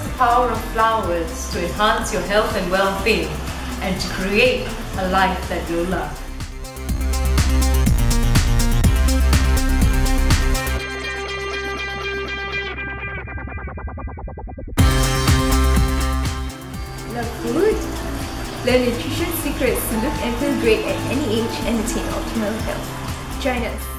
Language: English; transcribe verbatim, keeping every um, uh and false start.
the power of flowers to enhance your health and well-being and to create a life that you love. Love food? Learn nutrition secrets to look and feel great at any age and attain optimal health. Join us!